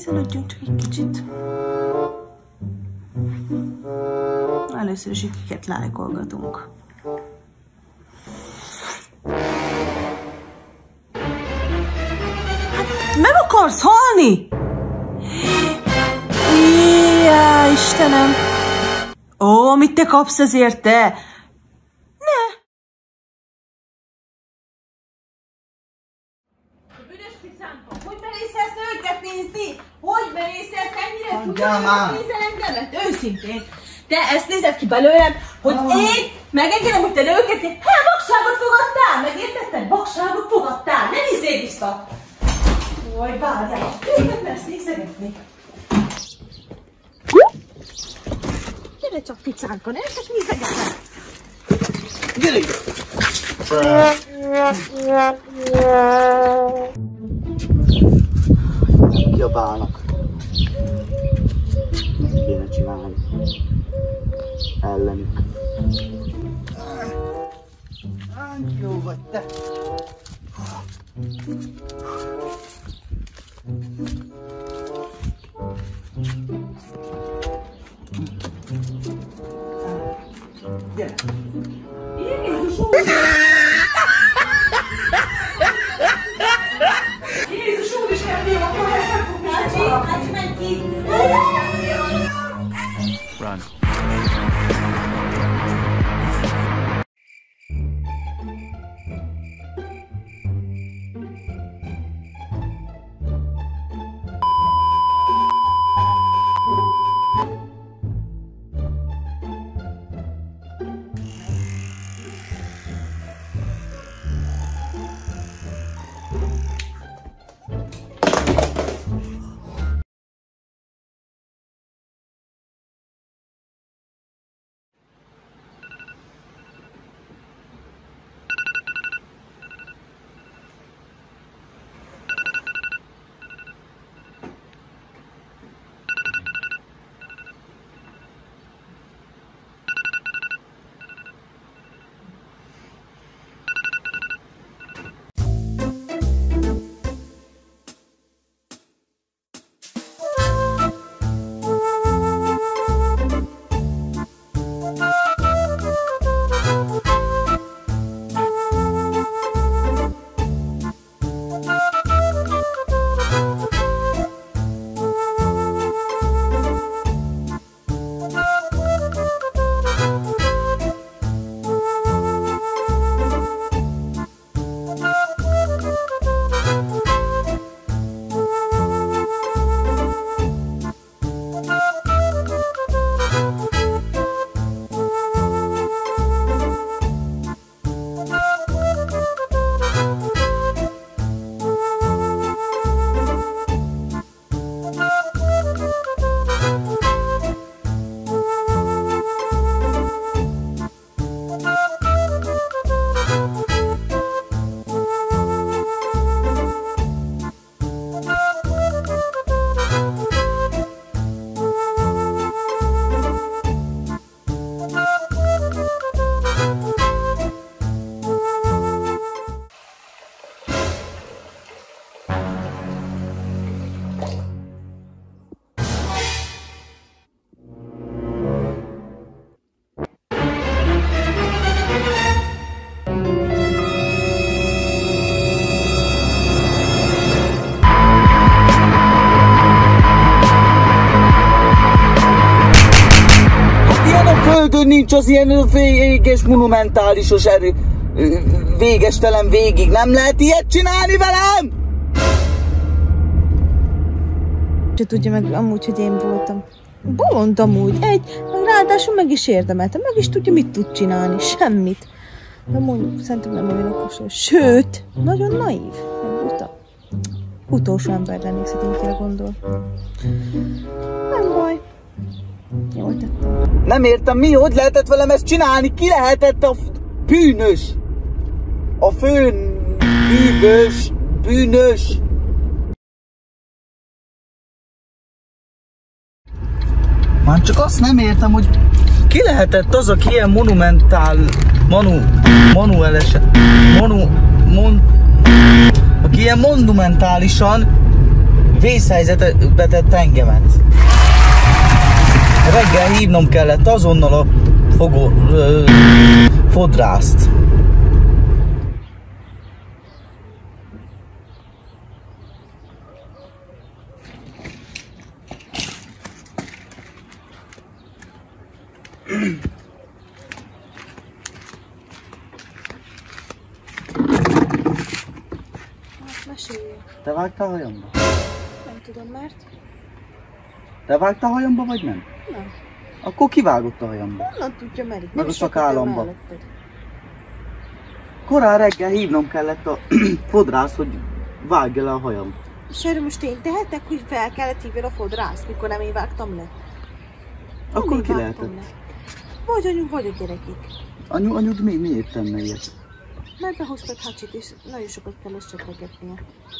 Nézelődjünk csak egy kicsit. Először is kiket lájkolgatunk. Hát, meg akarsz halni? Jaj, Istenem! Ó, mit te kapsz ezért, te? Ne! Büdös picánka, hogy merészelsz nőket nézni? Hogy merészelsz ennyire tudod nézel engemet? Őszintén. Te ezt nézed ki belőlem, hogy én megengedem, hogy te nőket vakságot fogadtál, megértetted? Vakságot fogadtál, ne nézzél vissza! Jaj, várjál, őket mersz nézegetni. Gyere csak, picánka, ne csak nézegetem! Gyere! Kiabálnak. Kéne csinálni. Ellenük. Jó vagy te! Gyere! Jézus úr! Jézus úr is nem jó, akkor ezt nem fog Ácsi, Ácsi, menj ki! Run. Nincs az ilyen véges, monumentálisos erő, végestelen végig. Nem lehet ilyet csinálni velem! Se tudja meg amúgy, hogy én voltam. Bolond amúgy, ráadásul meg is érdemelte, meg is tudja, mit tud csinálni. Semmit. De amúgy szerintem nem olyan okos. Sőt, nagyon naív, meg buta. Utolsó ember lennék, szerintem kire gondol. Nem baj. Jól tettem. Nem értem, hogy lehetett velem ezt csinálni? Ki lehetett a bűnös? A főn bűnös. Már csak azt nem értem, hogy ki lehetett az, aki ilyen aki ilyen monumentálisan vészhelyzetbe tett engemet. Reggel hívnom kellett azonnal a fodrászt. Mesélj. Te vágtál hajamba? Nem tudom, mert... Te vágtál hajamba, vagy nem? Nem. Akkor kivágott a hajamba? Honnan tudja, mert itt Meg nem a sokat szakállamba. melletted. Korán reggel hívnom kellett a fodrász, hogy vágja le a hajam. És erről most én tehetek, hogy fel kellett hívni a fodrászt, mikor nem én vágtam le? Akkor Nem én ki vágtam lehetett? le. Vagy anyu, vagy a gyerekik. Anyud miért tenne ilyet? Mert behoztak hacsit, és nagyon sokat kell összetegetnie.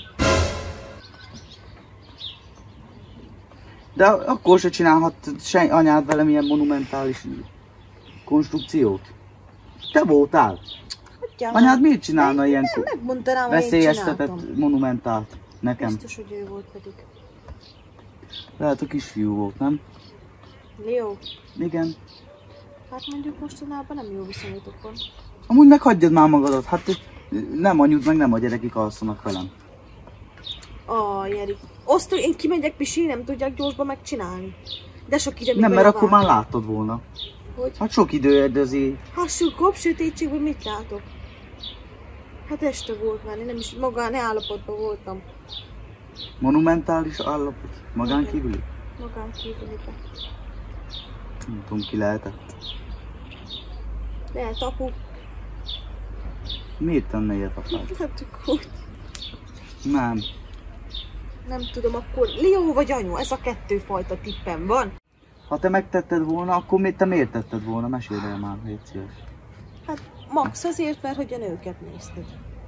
De akkor se csinálhat anyád velem ilyen monumentális konstrukciót. Te voltál. Hagyjál Anyád már. miért csinálna ilyen Nem, megmondanám, hogy én veszélyeztetett csináltam. monumentált nekem? Biztos, hogy ő volt pedig. Lehet a kisfiú volt, nem? Leo, Igen. hát mondjuk mostanában nem jó viszonylatok van. Amúgy meghagyjad már magadat, hát nem anyud, meg nem a gyerekek alszanak velem. Jeri. Azt, hogy én kimegyek pisilni, nem tudják gyorsban megcsinálni. De sok ide Nem, mert akkor már láttad volna. Hogy? Hát sok idő azért. Hassuk, sötétségben mit látok? Hát este volt már, én nem is magán állapotban voltam. Monumentális állapot. Magán kívüli? Magán kívüliben. Nem tudom, ki lehetett. Lehet apu. Miért tenne ilyet apád? Hát csak úgy. Nem. Nem tudom, akkor Leo vagy anyu, ez a kettő fajta tippem van. Ha te megtetted volna, akkor te miért tetted volna? Mesélj el már, légy szíves. Hát max azért, mert hogy a nőket nézted.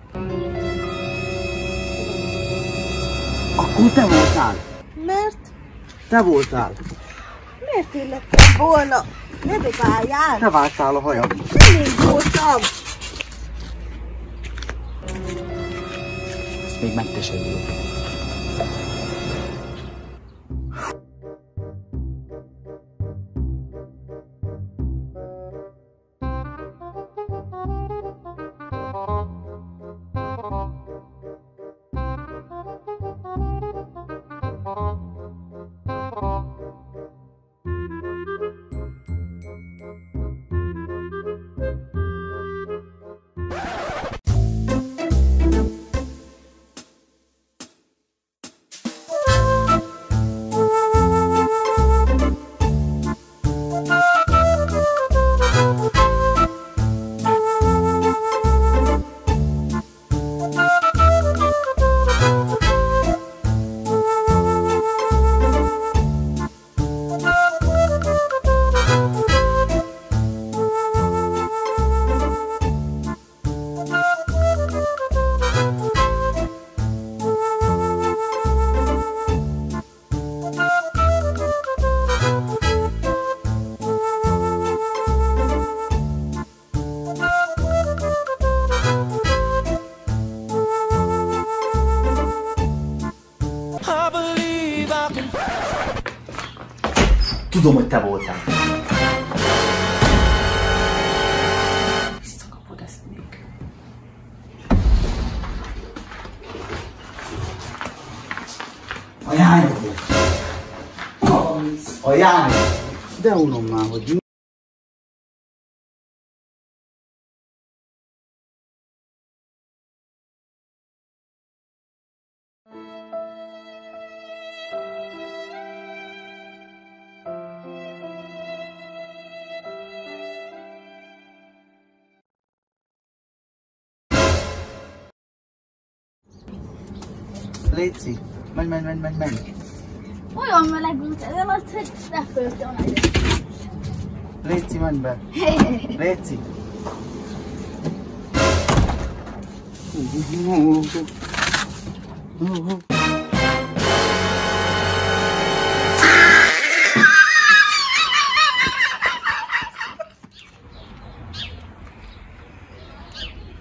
Akkor te voltál! Mert? Te voltál! Miért én lettem volna? Ne dobáljál! Te vágtál a hajam. Nem én voltam! Ezt még megtesedjük. Tudom, hogy te voltál. Visszakapod ezt még. A jány volt. A jány. De unom már, hogy Léci, menj. Olyan meleg volt ez alatt, hogy repültem egyet. Léci, menj be. Léci.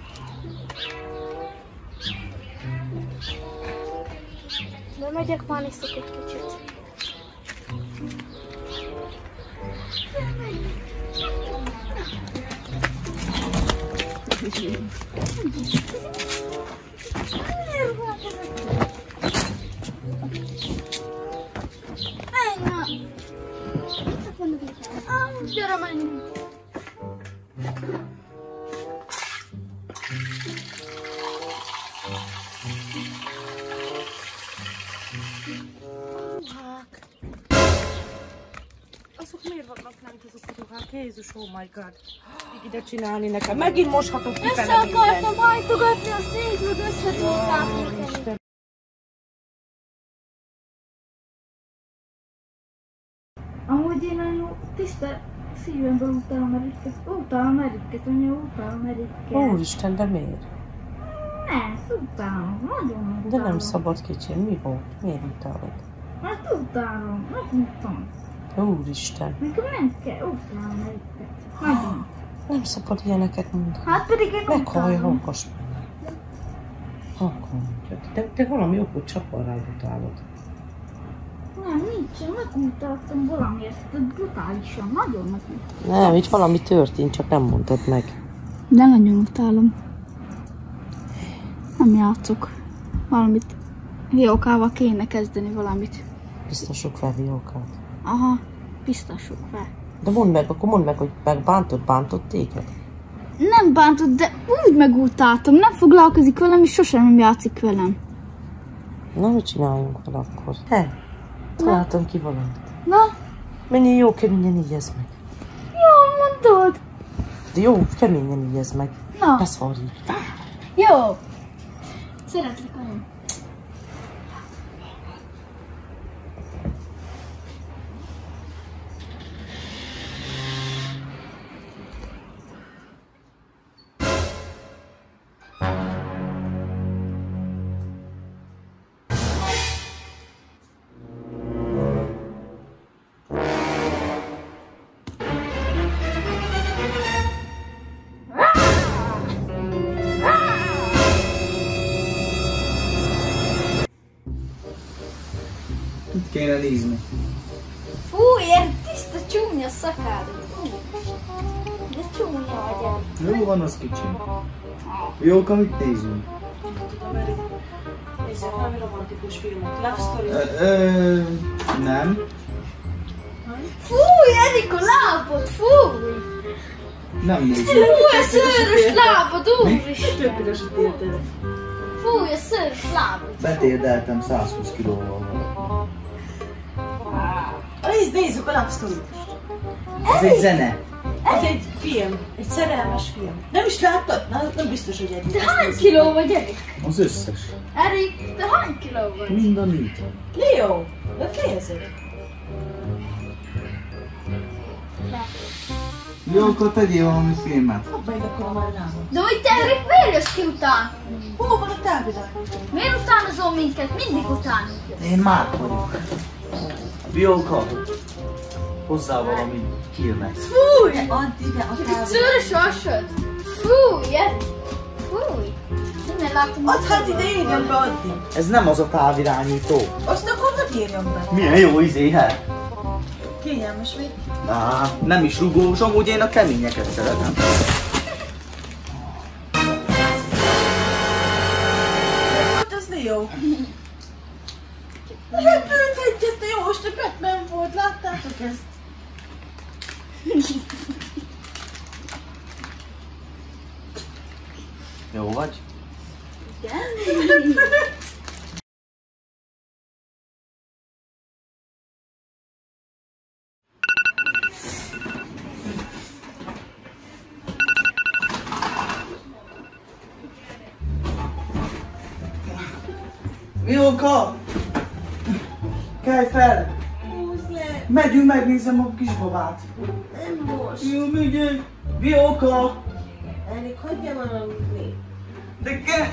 Bemegyek már és Gyere, menjünk. Azok miért vannak lent azok a ruhák? Jézus, oh my god. Így ide csinálni nekem. Megint moshatok ki Össze fele mindent. akartam hajtogatni, azt nézd meg, össze tudták. Amúgy én nagyon tiszta szívemből utálom Erikket. Utálom Erikket, anya, utálom Erikket. Úristen, de miért? Ne, utálom, nagyon utálom. De nem szabad kicsim. Mi volt? Miért utálod? Hát utálom, megmondtam. Úristen. Nekem nem kell, utálom Erikket. Nagyon. Nem szabad ilyeneket mondani. Hát pedig én Meghallj, utálom. hallgass meg. De valami okot csak arra utálod. Nem, nincsen, megutáltam valamiért, de brutálisan, nagyon megutáltam. Nem, itt valami történt, csak nem mondtad meg. De nagyon utálom. Nem játszok. Valamit. Fiókával kéne kezdeni valamit. Biztosok fel Fiókát. Aha, biztosok fel. De akkor mondd meg, hogy bántott téged. Nem bántott, de úgy megutáltam. Nem foglalkozik velem, és sosem nem játszik velem. Na, mit csináljunk vele akkor? Te? Találtam ki valamit. Na, Menjél jó, keményen igyezd meg. jó, mondod. De jó, keményen igyezd meg. Na. Ne szarj. Jó. Szeretlek olyan. Mit kéne nézni? Fú, ilyen tiszta csúnya szakádod. De csúnya vagy. Jó van, az kicsi. Jók, amit nézünk. Nézzük valami romantikus filmet. Love Story. Nem. Fúj, Erika, lábad, fúj! Nem nézünk. Fúj, a szőrös lábad, úristen! Több üresít érted. Fúj, a szőrös lábad. Betérdeltem 120 kilóval. Nézzük a Love Story. Ez egy zene. Ez egy film. Egy szerelmes film. Nem is láttad? Na, nem biztos, hogy egy. Te hány kiló vagy, Erik? Az összes. Erik, te hány kiló vagy? Mind a négy. Leo, de fejezed. Jó, akkor tegyél valami filmet. Abba ide akarom már rámot. De hogy te, Erik, miért jössz ki után? Hol van a távirányító? Miért utánozol minket? Mindig utánunk jössz. Én Márk vagyok. Bióka, hozzá valami filmet. Fúj! Add ide a távirányító. Szőrös hasad. Fúj, Erik. Fúj. Minden látom. Add hát ide, írjam be addig. Ez nem az a távirányító. Azt akkor hogy írjam be? Milyen jó izé, hát? Kényelmes még. Á, nem is rugós, amúgy én a keményeket szeretem. Hát az Leo. Repült egyet, de jó, most a Batman volt, láttátok ezt? Jó vagy? Mióka! Kelj fel! Húzd le! Megyünk, megnézem a kisbabát. Nem most. Jó, megyünk! Mióka! Erik, hagyjam aludni. De kell!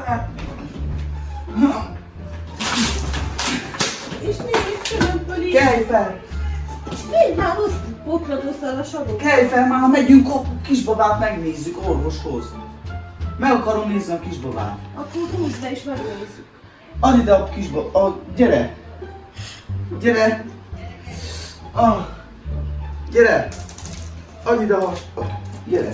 És nézd, körömből így. Kelj fel! Nézd már, ott bokladoztál a sorok. Kelj fel, már megyünk a kisbabát megnézzük orvoshoz. Meg akarom nézni a kisbabát. Akkor húzd le és megnézzük. Add ide a kisbabát. Gyere! Gyere! Ah. Gyere! Add ide a... Gyere!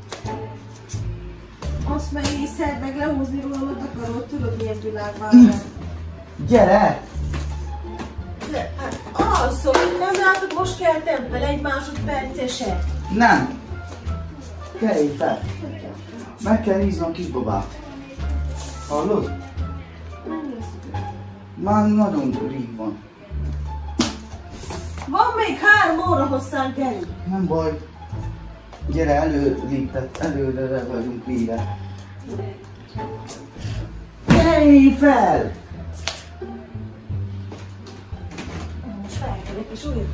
Azt meg észed, meg lehúzni róla a takarót, tudod milyen világ van. Gyere! De, hát, alszom. Nem látod, most keltem fel egy másodperce se. Nem. Kelj fel. Meg kell nézni a kisbabát. Hallod? Már nagyon rég van. Van még 3 óra hosszán kell. Nem baj. Gyere, előre vagyunk vége. Kelj fel! Most felkelek és újra.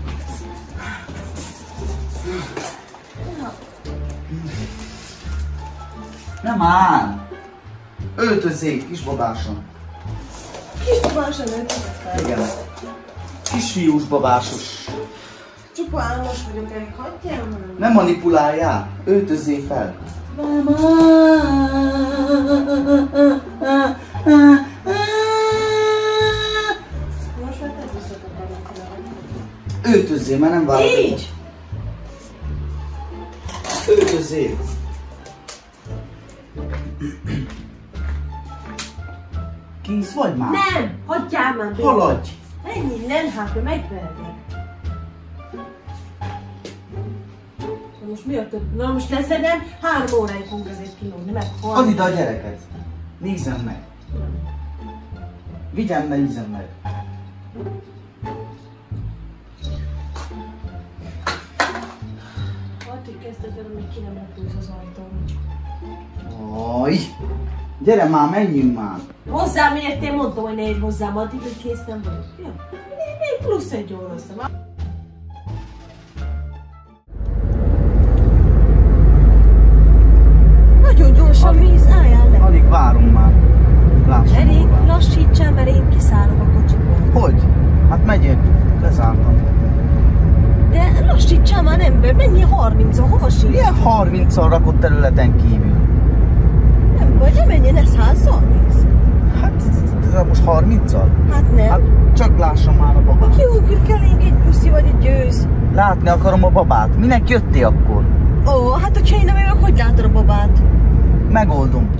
Nem áll! Öltözzék, kisbabásom. Kisbabásom öltözött fel. Igen. Kisfiús babásos. Csupa álmos vagyok, elég hagyjál már. Nem manipuláljál, öltözzél fel. Mama. Most már te viszont a Öltözzél, mert nem várod. így! Öltözzél. Kész vagy már? Nem! Hagyjál már! Béla. Haladj! Menj innen, hát ő megverlek. Most mi a több? Na most leszedem, 3 óráig fogunk azért kilógni, meg Add ide a gyereket. Nézzem meg. Vigyem, nézzem meg. Addig kezdtek el, amíg ki nem repülsz az ajtón. Aj! Gyere már, menjünk már. Hozzám értél, mondtam, hogy ne érj hozzám, addig, hogy kész nem vagyok. Ja. Még plusz 1 óra hozzám. Nagyon gyorsan mész, álljál le. Alig várunk már. Lássuk. Elég, lassítsál, mert én kiszállok a kocsiból. Hogy? Hát megyek. Lezártam. De lassítsál már, ember, menjél 30-on, hova sír? Milyen 30-al rakott területen kívül? Nem vagy, nem menjél, ne 100-szal mész. Hát, ez most 30-al? Hát nem. Hát, csak lássam már a babát. Kiugrik elénk egy puszi vagy egy győz. Látni akarom a babát. Minek jöttél akkor? Ó, hát hogyha én nem jövök, hogy látod a babát? Megoldom.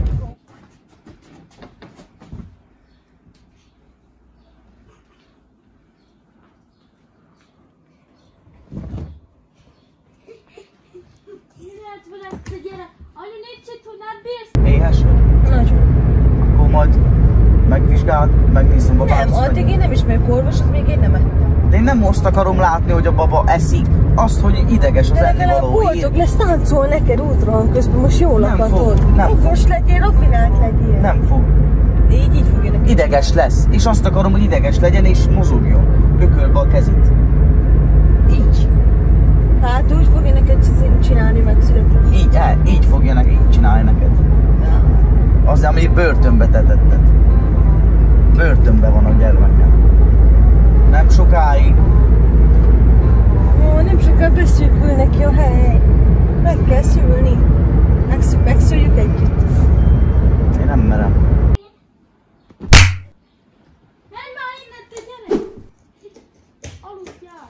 Éhes vagy? Nagyon. Akkor majd megvizsgálod, megnézem babát. Nem, addig én nem ismerek orvosot, még én nem ettem. De én nem azt akarom látni, hogy a baba eszik. Azt, hogy ideges az De legalább ennivaló. boldog lesz, táncol neked útrohan közben, most jól Nem akatod. fog, nem Okos legyél, raffinált legyél. Nem fog. Így fogja neked. Ideges lesz. És azt akarom, hogy ideges legyen és mozogjon. Ökölbe a kezét. Így. Hát úgy fogja neked csinálni, megszületni. Így fogja neked, így csinálni neked. Ja. Az, ami börtönbe tetetted. Börtönbe van a gyermekem. Nem sokáig. Ó, nem sokkal beszűkül neki a hely. Meg kell szülni. Megszüljük együtt. Én nem merem. Menj már innen, te gyere! Aludjál!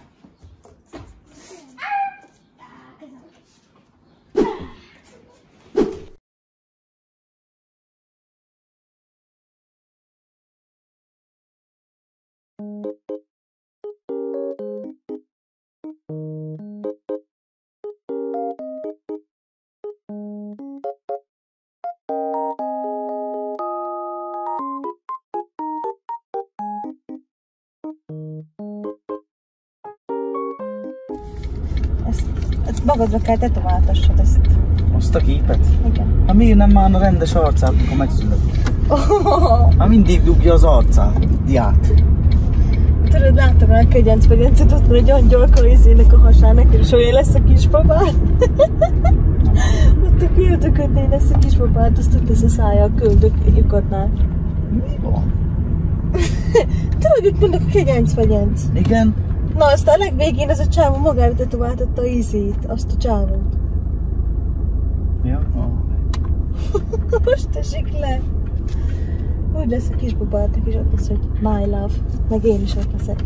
Ezt magadra kell tetováltassad ezt. Azt a képet? Igen. Hát miért nem már a rendes arcát, amikor megszületik? Hát mindig dugja az arcát, diát. Tudod, láttam el kegyenc-pegyencet, ott van egy angyalka izének a hasának, és olyan lesz a kisbabát. Ott a köldöködnél lesz a kisbabát, azt ott lesz a szája a köldökadnál. Mi van? Tudod, mit mondok, a kegyenc-pegyenc. Igen? Na, aztán a legvégén ez a csávó magára tetováltatta a ízét, azt a csávót. Ja? Most esik le. Úgy lesz a kisbabátok, és ott lesz, hogy my love. Meg én is ott leszek.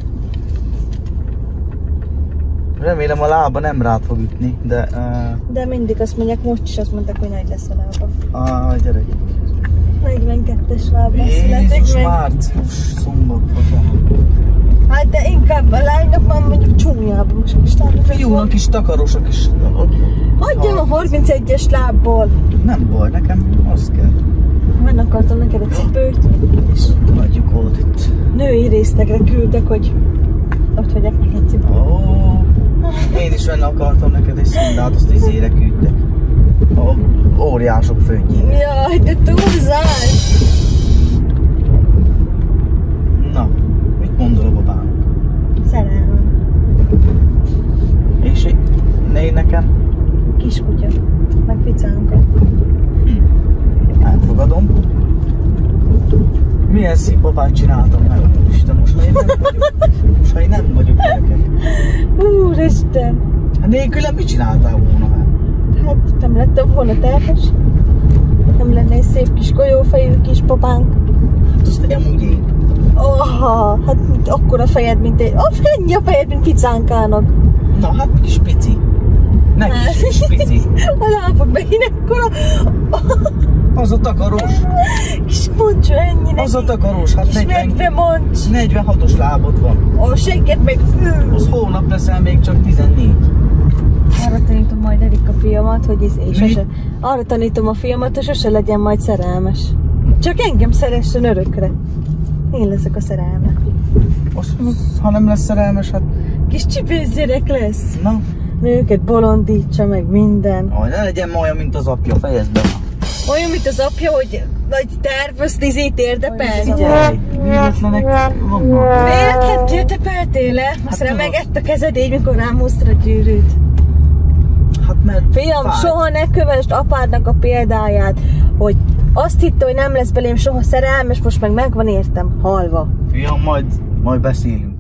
Remélem a lába nem rád fog ütni, de... De mindig azt mondják, most is azt mondták, hogy nagy lesz a lába. Gyere. 42-es lábban születik Jézus, meg. március, szombat, Hát de inkább a lánynak van jónak is takarosak is. Hagyjam a 31-es lábból. Nem baj, nekem az kell. Menn akartam neked egy cipőt, és Adjuk ott itt. női részlegre küldök, hogy ott vegyek neked cipőt. Én is venni akartam neked egy szindát, azt izére küldtek. A óriások földjén. Jaj, de túlzás! Na, mit mondol a babának? Szerelmem. És én nekem? Kiskutya. Meg ficánka. Elfogadom. Milyen szép babát csináltam meg? Isten, most ha én nem vagyok gyerekek. Úristen! Hát nélkülem mit csináltál volna? Hát nem lettem volna terhes. Nem lenne egy szép kis golyófejű kis papánk. Hát azt tegyem úgy én. Hát akkora fejed, mint egy... Ennyi a fejed, mint picánkának. Na hát kis pici. Ne kis pici. A lábak megint ekkora. Az a takarós. Kis moncsó, ennyi neki. Az a takarós. Hát Kis medve moncs. 46-os lábod van. A segget meg... Az hónap leszel még csak 14. Arra tanítom majd Erika fiamat, hogy Mi? Arra tanítom a fiamat, hogy sose legyen majd szerelmes. Csak engem szeressen örökre. Én leszek a szerelme. Ha nem lesz szerelmes, hát... Kis csipőzzérek lesz. Na. Nőket bolondítsa meg minden. Ne legyen ma olyan, mint az apja, fejezd be. Olyan, mint az apja, hogy tervez Lizét érdepelni. Figyelj, véletlenek vannak. Véletlen érdepeltél-e? Azt remegett a kezed így, mikor rám húztad a gyűrűt. Hát mert... Fiam, soha ne kövesd apádnak a példáját, hogy azt hitte, hogy nem lesz belém soha szerelmes, most meg megvan értem, halva. Fiam, majd beszélünk.